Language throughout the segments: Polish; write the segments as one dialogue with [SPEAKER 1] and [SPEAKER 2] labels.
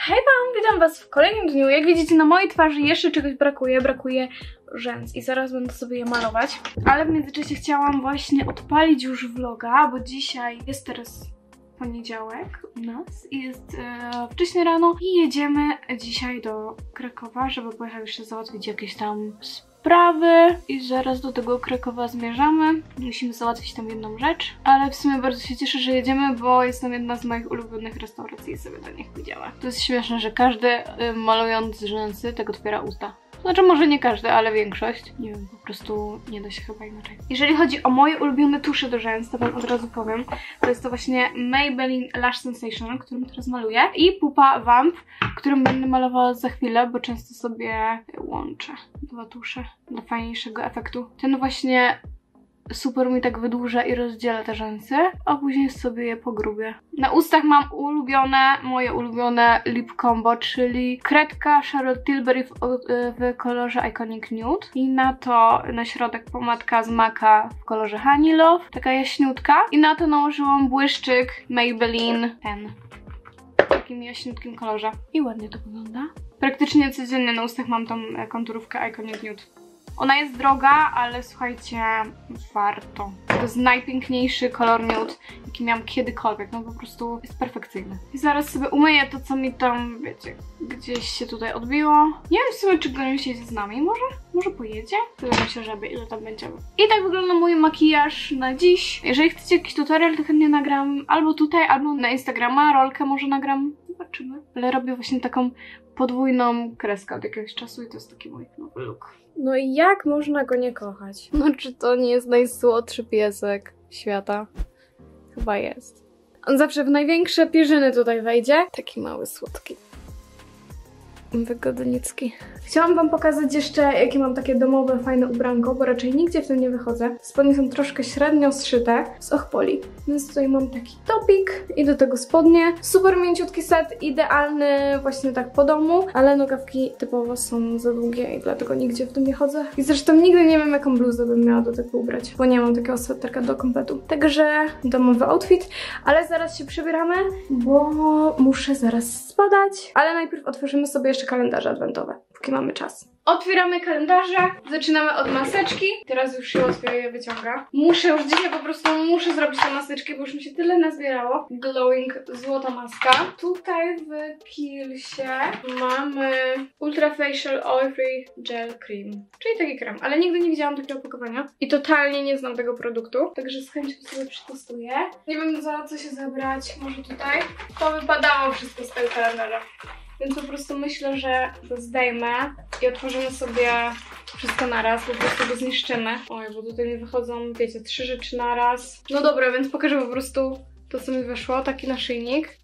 [SPEAKER 1] Hej wam, witam was w kolejnym dniu. Jak widzicie, na mojej twarzy jeszcze czegoś brakuje rzęs i zaraz będę sobie je malować. Ale w międzyczasie chciałam właśnie odpalić już vloga, bo dzisiaj jest teraz poniedziałek u nas i jest wcześnie rano i jedziemy dzisiaj do Krakowa, żeby pojechać jeszcze załatwić jakieś tam sprawy i zaraz do tego Krakowa zmierzamy. Musimy załatwić tam jedną rzecz, ale w sumie bardzo się cieszę, że jedziemy, bo jest tam jedna z moich ulubionych restauracji i sobie do nich pójdziemy. To jest śmieszne, że każdy malując rzęsy tak otwiera usta. Znaczy może nie każdy, ale większość. Nie wiem, po prostu nie da się chyba inaczej. Jeżeli chodzi o moje ulubione tusze do rzęs, to wam od razu powiem. To jest to właśnie Maybelline Lash Sensation, którym teraz maluję. I Pupa Vamp, którym będę malowała za chwilę, bo często sobie łączę dwa tusze dla fajniejszego efektu. Ten właśnie super mi tak wydłuża i rozdziela te rzęsy, a później sobie je pogrubię. Na ustach mam moje ulubione lip combo, czyli kredka Charlotte Tilbury w kolorze Iconic Nude i na to na środek pomadka z MAC'a w kolorze Honey Love, taka jaśniutka, i na to nałożyłam błyszczyk Maybelline ten w takim jaśniutkim kolorze i ładnie to wygląda. Praktycznie codziennie na ustach mam tą konturówkę Iconic Nude. Ona jest droga, ale słuchajcie, warto. To jest najpiękniejszy kolor nude, jaki miałam kiedykolwiek, no po prostu jest perfekcyjny. I zaraz sobie umyję to, co mi tam, wiecie, gdzieś się tutaj odbiło. Nie wiem w sumie, czy Goniuś jedzie z nami, może pojedzie? Pytam się, żeby ile tam będziemy. I tak wygląda mój makijaż na dziś. Jeżeli chcecie jakiś tutorial, to chętnie nagram albo tutaj, albo na Instagrama, rolkę może nagram. Zobaczymy. Ale robię właśnie taką podwójną kreskę od jakiegoś czasu i to jest taki mój nowy look. No i jak można go nie kochać? No czy to nie jest najsłodszy piesek świata? Chyba jest. On zawsze w największe pierzyny tutaj wejdzie. Taki mały, słodki. Wygodnicki. Chciałam wam pokazać jeszcze, jakie mam takie domowe, fajne ubranko, bo raczej nigdzie w tym nie wychodzę. Spodnie są troszkę średnio zszyte z Ochpoli. Więc tutaj mam taki topik i do tego spodnie. Super mięciutki set, idealny właśnie tak po domu, ale nogawki typowo są za długie i dlatego nigdzie w tym nie chodzę. I zresztą nigdy nie wiem, jaką bluzę bym miała do tego ubrać, bo nie mam takiego sweterka do kompletu. Także domowy outfit, ale zaraz się przebieramy, bo muszę zaraz spadać. Ale najpierw otworzymy sobie jeszcze kalendarze adwentowe, póki mamy czas. Otwieramy kalendarze, zaczynamy od maseczki. Teraz już się łatwiej je wyciąga. Już dzisiaj po prostu muszę zrobić te maseczki, bo już mi się tyle nazbierało. Glowing złota maska. Tutaj w Kiehl'sie mamy Ultra Facial Oil Free Gel Cream, czyli taki krem, ale nigdy nie widziałam takiego opakowania i totalnie nie znam tego produktu, także z chęcią sobie przetestuję. Nie wiem, za co się zabrać, może tutaj. To wypadało wszystko z tego kalendarza. Więc po prostu myślę, że to zdejmę i otworzymy sobie wszystko naraz, po prostu go zniszczymy. Oj, bo tutaj mi wychodzą, wiecie, 3 rzeczy naraz. No dobra, więc pokażę po prostu to, co mi wyszło. Taki naszyjnik.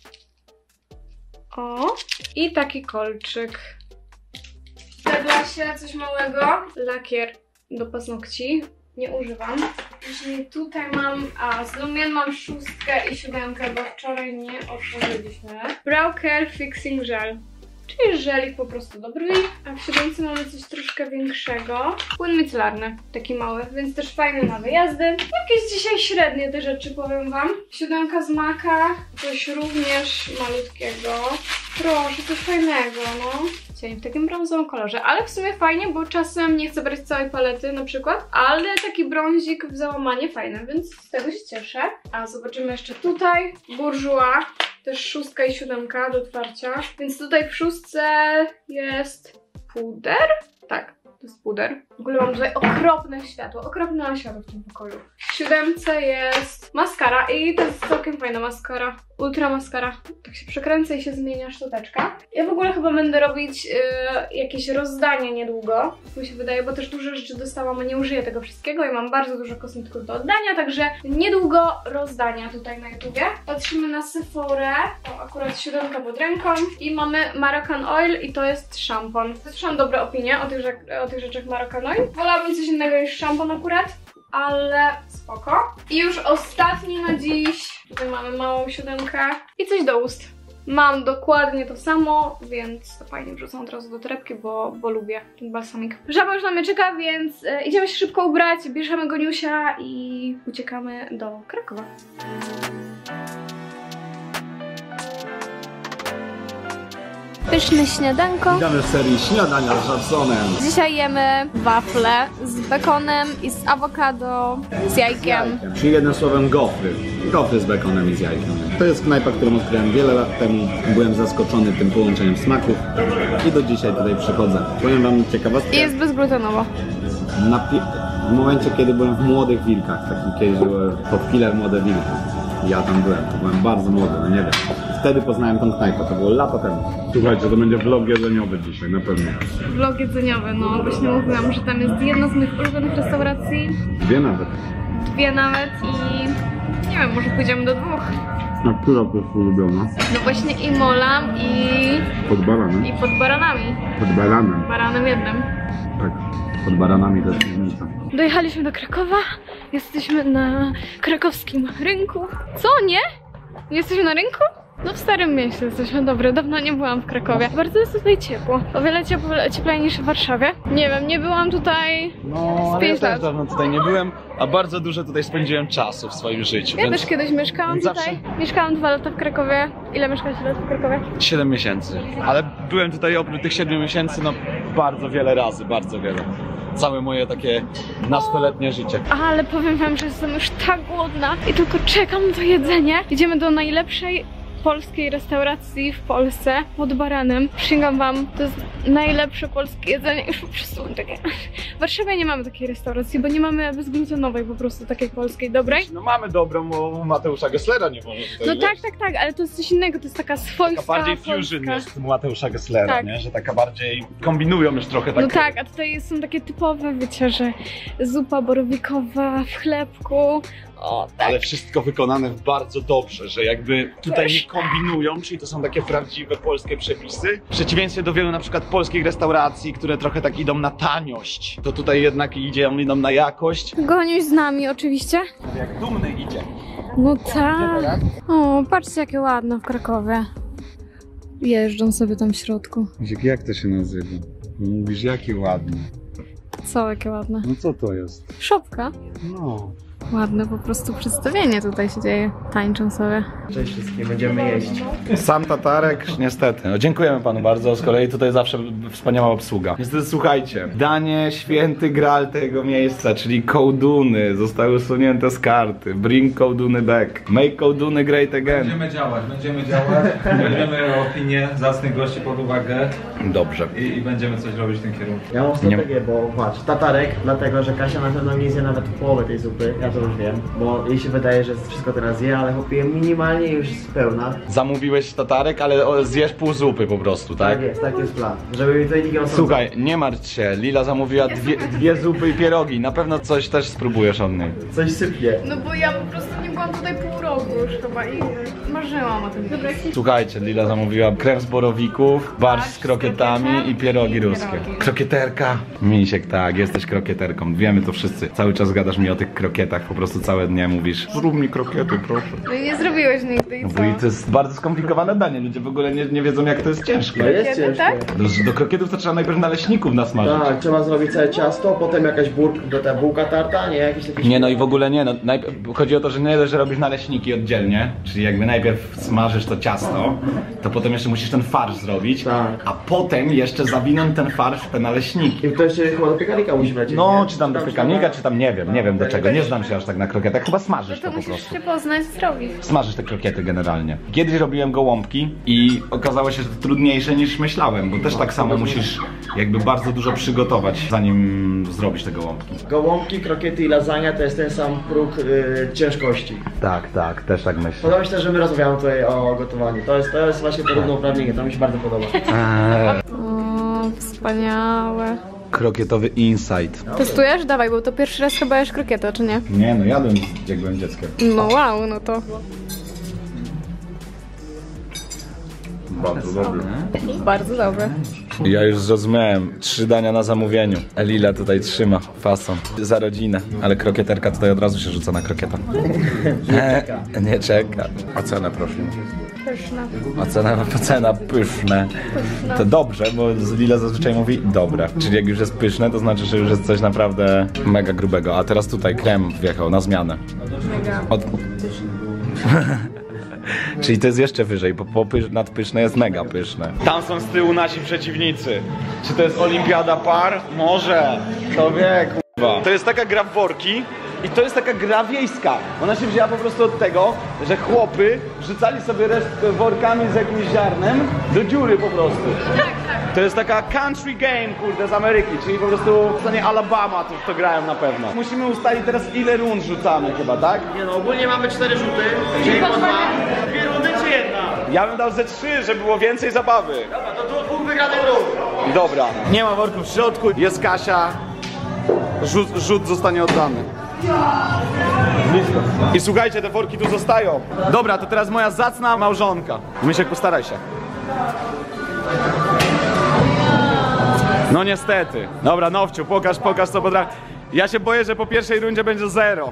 [SPEAKER 1] O! I taki kolczyk. W Douglasie coś małego. Lakier do paznokci. Nie używam. Później tutaj mam, z Lumien mam 6 i 7, bo wczoraj nie otworzyliśmy. Brow Care Fixing Gel, czyli żelik po prostu do brwi. A w 7 mamy coś troszkę większego. Płyn micelarny, taki mały, więc też fajny na wyjazdy. Jakieś dzisiaj średnie te rzeczy, powiem wam. 7 z MAC'a, coś również malutkiego. Proszę, coś fajnego, no. Cień w takim brązowym kolorze, ale w sumie fajnie, bo czasem nie chcę brać całej palety na przykład, ale taki brązik w załamanie fajny, więc z tego się cieszę. A zobaczymy jeszcze tutaj. Bourjois, też 6 i 7 do otwarcia, więc tutaj w 6 jest puder? Tak, to jest puder. W ogóle mam tutaj okropne światło w tym pokoju. W 7 jest maskara i to jest całkiem fajna maskara. Ultra maskara. Tak się przekręca i się zmienia szczoteczka. Ja w ogóle chyba będę robić jakieś rozdanie niedługo, mi się wydaje, bo też dużo rzeczy dostałam, a nie użyję tego wszystkiego i mam bardzo dużo kosmetyków do oddania, także niedługo rozdania tutaj na YouTubie. Patrzymy na Sephorę, o, akurat 7 pod ręką i mamy Moroccanoil Oil i to jest szampon. Słyszałam dobre opinie o tych rzeczach Moroccanoil. Wolałabym coś innego niż szampon akurat, ale spoko. I już ostatni na dziś. Tutaj mamy małą 7 i coś do ust. Mam dokładnie to samo, więc to fajnie wrzucam od razu do torebki, bo lubię ten balsamik. Żaba już na mnie czeka, więc idziemy się szybko ubrać, bierzemy Goniusia i uciekamy do Krakowa. pyszne śniadanko.
[SPEAKER 2] Witamy w serii śniadania z Jadsonem.
[SPEAKER 1] Dzisiaj jemy wafle z bekonem i z awokado, z jajkiem.
[SPEAKER 2] Czyli jednym słowem gofry. Gofry z bekonem i z jajkiem. To jest knajpa, którą odkryłem wiele lat temu. Byłem zaskoczony tym połączeniem smaków i do dzisiaj tutaj przychodzę. Powiem wam ciekawostkę.
[SPEAKER 1] I jest bezglutenowo.
[SPEAKER 2] W momencie, kiedy byłem w Młodych Wilkach, taki kiedyś był Hot Killer Młode Wilki. Ja tam byłem bardzo młody, no nie wiem. Wtedy poznałem tą knajpę, to było lata temu. Słuchajcie, to będzie vlog jedzeniowy dzisiaj, na pewno.
[SPEAKER 1] Vlog jedzeniowy, no właśnie mówiłam, że tam jest jedna z moich ulubionych restauracji.
[SPEAKER 2] Dwie nawet.
[SPEAKER 1] Dwie nawet i nie wiem, może pójdziemy do dwóch.
[SPEAKER 2] A która to jest ulubiona?
[SPEAKER 1] No właśnie i Molam
[SPEAKER 2] Pod baranem.
[SPEAKER 1] i pod baranami.
[SPEAKER 2] Pod baranem.
[SPEAKER 1] Baranem jednym.
[SPEAKER 2] Tak, pod baranami to jest różnica.
[SPEAKER 1] Dojechaliśmy do Krakowa. Jesteśmy na krakowskim rynku. Co, nie? Nie jesteśmy na rynku? No w Starym Mieście jesteśmy, dobre, dawno nie byłam w Krakowie. Bardzo jest tutaj ciepło, o wiele cieplej niż w Warszawie. Nie wiem, nie byłam tutaj z 5 lat.
[SPEAKER 3] Dawno tutaj nie byłem, a bardzo dużo tutaj spędziłem czasu w swoim życiu.
[SPEAKER 1] Ja też kiedyś mieszkałam
[SPEAKER 3] zawsze-
[SPEAKER 1] tutaj. Mieszkałam 2 lata w Krakowie. Ile mieszkałaś lat w Krakowie?
[SPEAKER 3] 7 miesięcy. Ale byłem tutaj oprócz tych 7 miesięcy, no bardzo wiele razy, bardzo wiele. Całe moje takie nastoletnie życie.
[SPEAKER 1] Ale powiem wam, że jestem już tak głodna i tylko czekam na to jedzenie. Idziemy do najlepszej polskiej restauracji w Polsce pod Baranem. Przysięgam wam, to jest najlepsze polskie jedzenie. Już po prostu takie... W Warszawie nie mamy takiej restauracji, bo nie mamy bezglutenowej po prostu takiej polskiej, dobrej.
[SPEAKER 3] No mamy dobrą, bo Mateusza Gesslera nie może tutaj,
[SPEAKER 1] No
[SPEAKER 3] wiesz?
[SPEAKER 1] tak, ale to jest coś innego, to jest taka swojska
[SPEAKER 3] Taka bardziej fusion
[SPEAKER 1] polska.
[SPEAKER 3] jest Mateusza Gesslera,
[SPEAKER 1] Tak.
[SPEAKER 3] nie? Że taka bardziej kombinują już trochę tak.
[SPEAKER 1] No tak, a tutaj są takie typowe, wiecie, że zupa borowikowa w chlebku. O, tak.
[SPEAKER 3] Ale wszystko wykonane bardzo dobrze, że jakby tutaj nie kombinują, czyli to są takie prawdziwe polskie przepisy. W przeciwieństwie do wielu na przykład polskich restauracji, które trochę tak idą na taniość, to tutaj jednak idą na jakość.
[SPEAKER 1] Goniuś z nami oczywiście.
[SPEAKER 3] Jak dumny idzie.
[SPEAKER 1] No tak. O, patrzcie jakie ładne w Krakowie. Jeżdżą sobie tam w środku.
[SPEAKER 2] Jak to się nazywa? Mówisz, jaki ładny.
[SPEAKER 1] Co, jakie ładne.
[SPEAKER 2] No co to jest?
[SPEAKER 1] Szopka.
[SPEAKER 2] No.
[SPEAKER 1] Ładne po prostu przedstawienie tutaj się dzieje. Tańczą sobie.
[SPEAKER 4] Cześć wszystkim, będziemy jeść.
[SPEAKER 3] Sam tatarek, niestety. No, dziękujemy panu bardzo, z kolei tutaj zawsze wspaniała obsługa. Niestety słuchajcie, danie święty graal tego miejsca, czyli kołduny, zostały usunięte z karty. Bring kołduny back. Make kołduny great again.
[SPEAKER 5] Będziemy działać, weźmiemy opinię zacnych gości pod uwagę
[SPEAKER 3] Dobrze.
[SPEAKER 5] i będziemy coś robić w tym kierunku.
[SPEAKER 4] Ja mam strategię, bo patrz, tatarek, dlatego że Kasia na pewno nie zje nawet połowę tej zupy, ja to już wiem, bo jej się wydaje, że wszystko teraz je, ale chłopie minimalnie już jest pełna.
[SPEAKER 3] Zamówiłeś tatarek, ale zjesz pół zupy po prostu, tak?
[SPEAKER 4] Tak jest plan, żeby mi tutaj nikt nie osądzał.
[SPEAKER 3] Słuchaj, nie martw się, Lila zamówiła dwie zupy i pierogi, na pewno coś też spróbujesz od niej.
[SPEAKER 4] Coś sypnie.
[SPEAKER 1] No bo ja po prostu nie byłam tutaj pół roku już chyba i marzyłam o tym. Dobra,
[SPEAKER 3] Słuchajcie, Lila zamówiła krem z borowików, barszcz z krokietami i pierogi ruskie. Krokieterka! Misiek, tak, jesteś krokieterką, wiemy to wszyscy. Cały czas gadasz mi o tych krokietach, po prostu całe dnie mówisz zrób mi krokiety, proszę.
[SPEAKER 1] no i nie zrobiłeś nigdy i
[SPEAKER 3] No
[SPEAKER 1] co?
[SPEAKER 3] bo i to jest bardzo skomplikowane danie, ludzie w ogóle nie wiedzą jak to jest ciężkie.
[SPEAKER 4] No jest
[SPEAKER 1] Kiedy,
[SPEAKER 4] ciężkie.
[SPEAKER 1] tak?
[SPEAKER 3] Do krokietów to trzeba najpierw naleśników nasmażyć.
[SPEAKER 4] Tak, trzeba zrobić całe ciasto, potem jakaś ta bułka tarta, nie? Jakieś takie...
[SPEAKER 3] Nie, no i w ogóle nie, no chodzi o to, że nie dość, że robisz naleśniki oddzielnie, czyli jakby najpierw smażysz to ciasto, to potem jeszcze musisz ten farsz zrobić,
[SPEAKER 4] Tak.
[SPEAKER 3] a potem jeszcze zawinąć ten farsz w te naleśniki.
[SPEAKER 4] I to jeszcze chyba do piekarnika musi lecieć,
[SPEAKER 3] No,
[SPEAKER 4] nie?
[SPEAKER 3] czy tam do piekarnika, czy tam nie wiem do czego, nie znam się aż tak na krokietach, chyba smażysz
[SPEAKER 1] To
[SPEAKER 3] to po
[SPEAKER 1] musisz
[SPEAKER 3] prostu.
[SPEAKER 1] się poznać, zrobić.
[SPEAKER 3] Smażysz te krokiety generalnie. Kiedyś robiłem gołąbki i okazało się, że to trudniejsze niż myślałem, bo też tak samo musisz jakby bardzo dużo przygotować, zanim zrobisz te gołąbki.
[SPEAKER 4] Gołąbki, krokiety i lasagna to jest ten sam próg ciężkości.
[SPEAKER 3] Tak, też tak myślę.
[SPEAKER 4] Podoba mi się też, że my rozmawiamy tutaj o gotowaniu. To jest właśnie równouprawnienie, to mi się bardzo podoba.
[SPEAKER 1] O, wspaniałe.
[SPEAKER 3] Krokietowy insight.
[SPEAKER 1] Testujesz? Dawaj, bo to pierwszy raz chyba jesz krokietę, czy nie?
[SPEAKER 3] Nie no, jadłem jak byłem dzieckiem.
[SPEAKER 1] No wow, no to
[SPEAKER 3] Bardzo dobry.
[SPEAKER 1] bardzo dobre.
[SPEAKER 3] Ja już zrozumiałem. 3 dania na zamówieniu. Elila tutaj trzyma fason. Za rodzinę. Ale krokieterka tutaj od razu się rzuca na krokieta. Nie czeka. Ocenę proszę.
[SPEAKER 1] Pyszne.
[SPEAKER 3] Ocena pyszne. To dobrze, bo Lila zazwyczaj mówi dobre. Czyli jak już jest pyszne, to znaczy, że już jest coś naprawdę mega grubego. A teraz tutaj krem wjechał na zmianę.
[SPEAKER 1] Mega.
[SPEAKER 3] Czyli to jest jeszcze wyżej, bo nadpyszne jest mega pyszne. Tam są z tyłu nasi przeciwnicy. Czy to jest olimpiada par? Może. Kto wie, kurwa. To jest taka gra w worki. I to jest taka gra wiejska. Ona się wzięła po prostu od tego, że chłopy wrzucali sobie resztkę workami z jakimś ziarnem do dziury po prostu. To jest taka country game, kurde, z Ameryki, czyli po prostu w stanie Alabama to grają na pewno. Musimy ustalić teraz, ile rund rzucamy chyba, tak?
[SPEAKER 4] Nie no, ogólnie mamy 4 rzuty, czyli po 2 rundy czy jedna?
[SPEAKER 3] Ja bym dał ze 3, żeby było więcej zabawy.
[SPEAKER 4] Dobra, to 2 wygranych rund.
[SPEAKER 3] Dobra. Nie ma worków w środku, jest Kasia. Rzut zostanie oddany. Blisko. I słuchajcie, te worki tu zostają. Dobra, to teraz moja zacna małżonka. Misiek, postaraj się. No niestety. Dobra, Nowciu, pokaż co potrafi. Ja się boję, że po pierwszej rundzie będzie 0.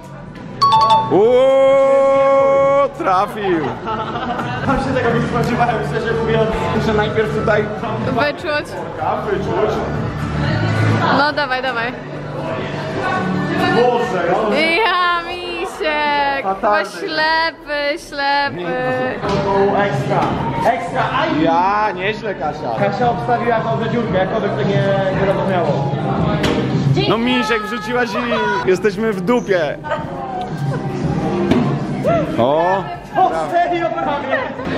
[SPEAKER 3] Trafił.
[SPEAKER 4] Tam się tego nie spodziewałem, szczerze mówiąc.
[SPEAKER 3] Muszę najpierw tutaj
[SPEAKER 1] Wyczuć.
[SPEAKER 3] wyczuć.
[SPEAKER 1] No dawaj.
[SPEAKER 3] Boże,
[SPEAKER 1] Ja, misiek! Chyba ślepy.
[SPEAKER 4] Ekstra, aj!
[SPEAKER 3] ja, nieźle Kasia.
[SPEAKER 4] Kasia obstawiła tą dziurkę, jakoby to nie rozumiało.
[SPEAKER 3] No Misiek, wrzuciłaś i jesteśmy w dupie. O!
[SPEAKER 4] Serio prawie!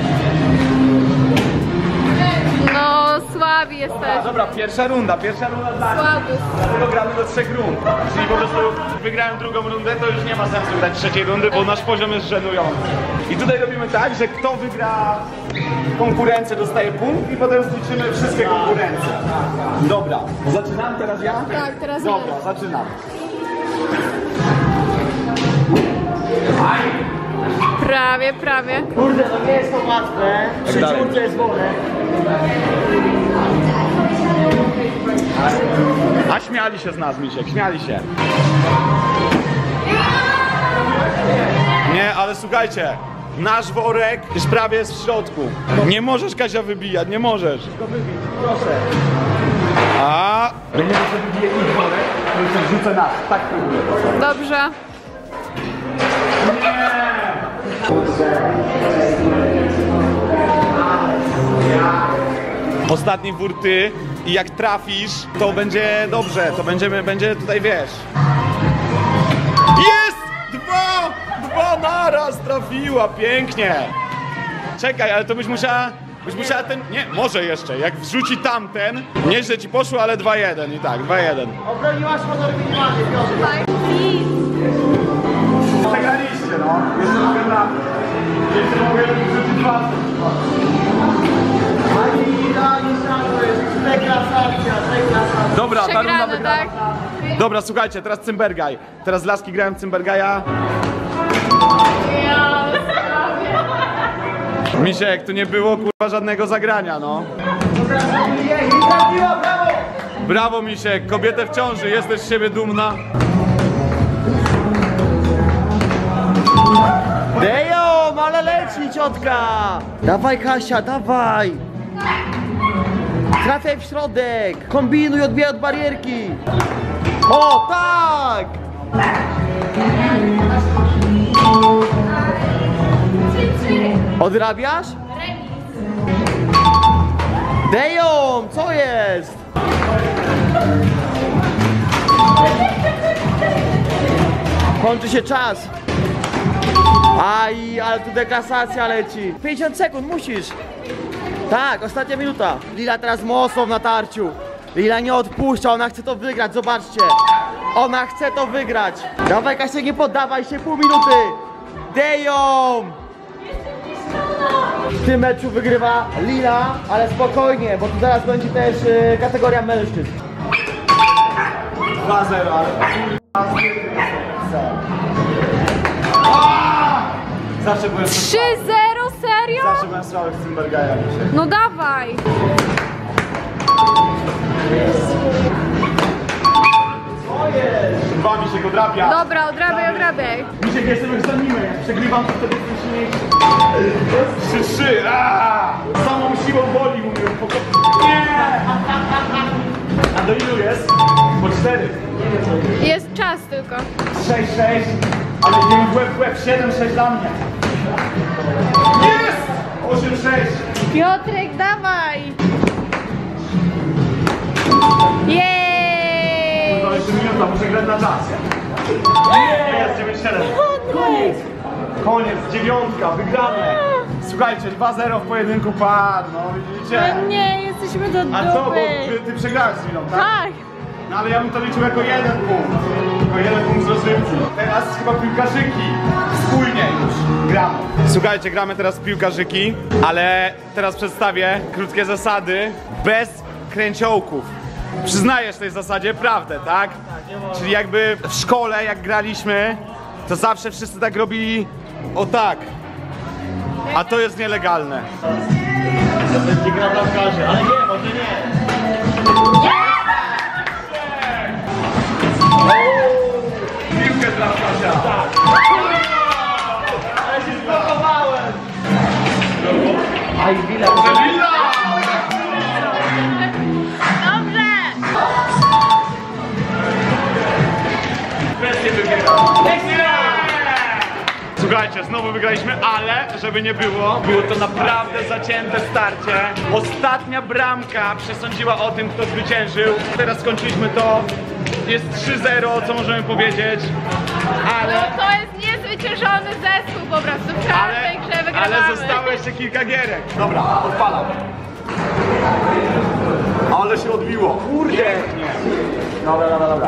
[SPEAKER 1] No, słabi jesteś.
[SPEAKER 3] Dobra, pierwsza runda dla nas.
[SPEAKER 1] Słaby.
[SPEAKER 3] Dlatego gramy do 3 rund. Czyli po prostu wygrałem drugą rundę, to już nie ma sensu grać trzeciej rundy, bo nasz poziom jest żenujący. I tutaj robimy tak, że kto wygra konkurencję dostaje punkt i potem zliczymy wszystkie konkurencje. Dobra, zaczynam teraz ja?
[SPEAKER 1] Tak, teraz
[SPEAKER 3] Dobra, zaczynam.
[SPEAKER 1] Prawie.
[SPEAKER 4] Kurde, to nie jest to łatwe. Przy
[SPEAKER 3] dalej.
[SPEAKER 4] dziurce jest worek.
[SPEAKER 3] A śmiali się z nas, Misiek, śmiali się. Nie, ale słuchajcie, nasz worek już prawie jest w środku. Nie możesz, Kasia, wybijać, nie możesz.
[SPEAKER 4] To wybić, proszę.
[SPEAKER 3] A będziemy sobie wybije ich worek, to już wrzucę nas. Tak próbuję.
[SPEAKER 1] Dobrze.
[SPEAKER 3] Ostatni wór ty i jak trafisz, to będzie dobrze, to będzie tutaj, wiesz. Jest! Dwa naraz trafiła, pięknie. Czekaj, ale to byś musiała ten, nie, może jeszcze, jak wrzuci tamten, nieźle ci poszło, ale 2-1 i tak, 2-1.
[SPEAKER 4] Obroniłaś honor minimalnie, Piotr.
[SPEAKER 3] Przegraliście, no. Jeszcze mogę wrzucić 2.
[SPEAKER 4] Deklasacja.
[SPEAKER 3] Dobra, ta runda
[SPEAKER 1] Przegrane,
[SPEAKER 3] wygrana.
[SPEAKER 1] tak?
[SPEAKER 3] Dobra, słuchajcie, teraz Cymbergaj. Teraz laski grałem Cymbergaja. Misiek, tu nie było kurwa żadnego zagrania, no. Brawo, Misiek, kobietę w ciąży, jesteś z siebie dumna.
[SPEAKER 4] Dejo, ale leci ciotka! Dawaj Kasia, dawaj! Trafiaj w środek! Kombinuj, odbijaj od barierki! O, tak! Odrabiasz? Dejo, co jest? Kończy się czas. Aj, ale tu deklasacja leci. 50 sekund, musisz. Tak, ostatnia minuta. Lila teraz mocno w natarciu. Lila nie odpuszcza, ona chce to wygrać, zobaczcie. Ona chce to wygrać. Dawaj Kasia, nie poddawaj się, pół minuty. Deją! W tym meczu wygrywa Lila, ale spokojnie, bo tu zaraz będzie też kategoria mężczyzn.
[SPEAKER 3] 2-0, ale... Zawsze byłem
[SPEAKER 1] 3-0, serio?
[SPEAKER 3] Zawsze byłem słaby w Cymbergaja, Misiek.
[SPEAKER 1] No dawaj.
[SPEAKER 3] Dwa mi się odrabia.
[SPEAKER 1] Dobra, odrabiaj.
[SPEAKER 3] Misiek, jestem egzaminem. Jak przegrywam, to wtedy jest 3-3. Samą siłą woli mówię. Nie! A do ilu jest? Po 4.
[SPEAKER 1] Jest czas tylko.
[SPEAKER 3] 6-6. Ale idziemy w łeb, 7-6 dla mnie. Jest! 8-6.
[SPEAKER 1] Piotrek, dawaj! Jej!
[SPEAKER 3] To jeszcze minuta, muszę grać na czas. Jest 9-7. Koniec, 9, wygrane. Słuchajcie, 2-0 w pojedynku padł, no widzicie?
[SPEAKER 1] No nie, jesteśmy do dupy.
[SPEAKER 3] A co, bo ty przegrałeś z Milą, tak?
[SPEAKER 1] Tak!
[SPEAKER 3] No ale ja bym to liczył jako 1 punkt. Jako 1 punkt z rozrywki. Teraz chyba piłkarzyki. Spójnie już gramy. Słuchajcie, gramy teraz w piłkarzyki, ale teraz przedstawię krótkie zasady bez kręciołków. Przyznajesz tej zasadzie prawdę, tak? Czyli jakby w szkole, jak graliśmy, to zawsze wszyscy tak robili o tak. A to jest nielegalne.
[SPEAKER 4] Będzie gra w bramkarze, ale nie, może nie.
[SPEAKER 3] Piłkę dla Kasia.
[SPEAKER 4] Ale się zblokowałem. Aj, Wila.
[SPEAKER 3] Wila!
[SPEAKER 1] Dobrze!
[SPEAKER 3] Presję wybiera. Słuchajcie, znowu wygraliśmy, ale żeby nie było, było to naprawdę zacięte starcie. Ostatnia bramka przesądziła o tym, kto zwyciężył. Teraz skończyliśmy to. Jest 3-0, co możemy powiedzieć, ale...
[SPEAKER 1] To jest niezwyciężony zespół po prostu. W każdej grze wygrywamy.
[SPEAKER 3] Ale zostało jeszcze kilka gierek. Dobra, odpalam. Ale się odbiło. Kurde! Nie. Dobra.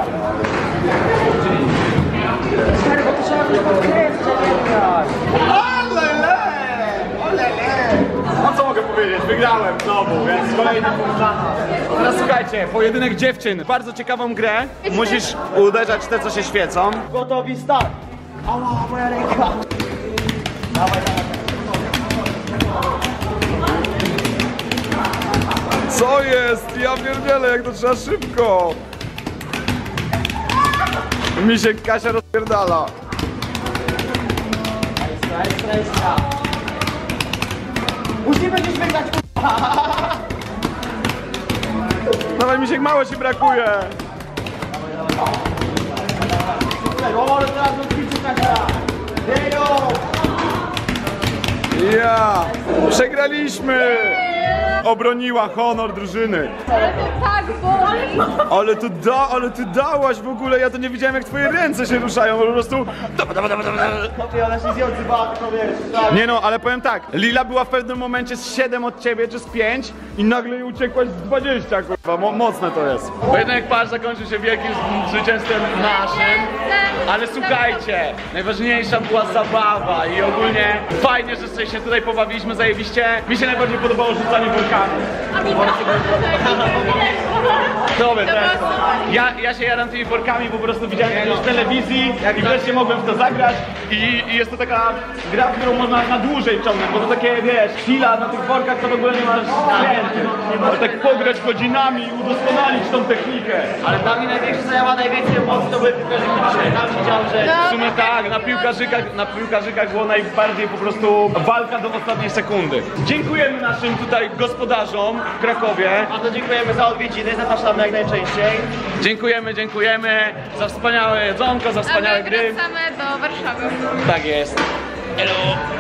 [SPEAKER 3] No co mogę powiedzieć? Wygrałem znowu, więc kolejny punkt dla nas. Teraz słuchajcie, pojedynek dziewczyn. Bardzo ciekawą grę. Musisz uderzać te, co się świecą.
[SPEAKER 4] Gotowi, start. Ała, moja ręka. Dawaj.
[SPEAKER 3] Co jest? Ja pierdzielę, jak to trzeba szybko. Mi się Kasia rozpierdala.
[SPEAKER 4] Ekstra. Musimy dziś wygrać.
[SPEAKER 3] Dawaj, Misiek, mało ci brakuje.
[SPEAKER 4] O, ale teraz odbicie Kasia. Jejo.
[SPEAKER 3] Ja! Przegraliśmy! Obroniła honor drużyny.
[SPEAKER 1] Ale to tak boli!
[SPEAKER 3] Ale ty dałaś w ogóle, ja to nie widziałem, jak twoje ręce się ruszają, po prostu...
[SPEAKER 4] Okej, ona się nie odzywała, tylko wiesz. Tak.
[SPEAKER 3] Nie no, ale powiem tak, Lila była w pewnym momencie z 7 od ciebie, czy z 5 i nagle jej uciekłaś z 20, kurwa, mocne to jest. Pojedynek par zakończył się wielkim zwycięstwem naszym, ale słuchajcie, najważniejsza była zabawa i ogólnie fajnie, że sobie się tutaj pobawiliśmy zajebiście. Mi się najbardziej podobało rzucanie workami.
[SPEAKER 1] A mi
[SPEAKER 3] Dobra, ja się jadam tymi workami, po prostu widziałem już w telewizji i wreszcie mogłem w to zagrać i jest to taka gra, którą można na dłużej ciągnąć, bo to takie, wiesz, chwila na tych workach to w ogóle nie masz klientów. Ale tak pograć godzinami i udoskonalić tą technikę.
[SPEAKER 4] Ale dla mnie największy zajęła, najwięcej emocji to były piłkarzyki dzisiaj. Tam widziałem, że...
[SPEAKER 3] W sumie tak, na piłkarzykach było najbardziej po prostu walka do ostatniej sekundy. Dziękujemy naszym tutaj gospodarzom w Krakowie.
[SPEAKER 4] Bardzo dziękujemy za odwiedziny, zapraszamy jak najczęściej.
[SPEAKER 3] Dziękujemy za wspaniałe jedzonko, za wspaniałe gry.
[SPEAKER 1] Wracamy do Warszawy.
[SPEAKER 3] Tak jest. Hello.